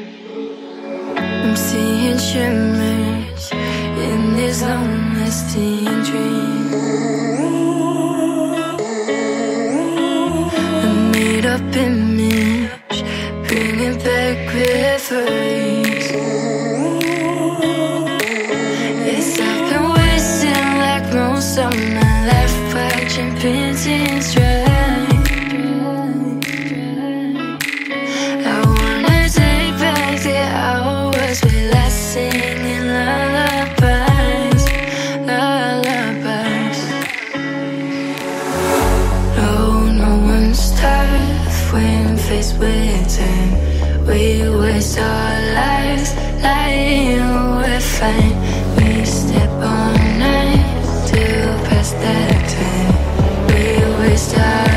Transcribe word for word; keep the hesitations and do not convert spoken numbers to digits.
I'm seeing shimmers in this long-lasting dream. A made-up image, bringing back memories. Yes, I've been wasting like most of my life, watching paintings dry. Singing lullabies, lullabies. No, no one's tough when faced with time. We waste our lives lying we're fine. We step on night to pass that time. We waste our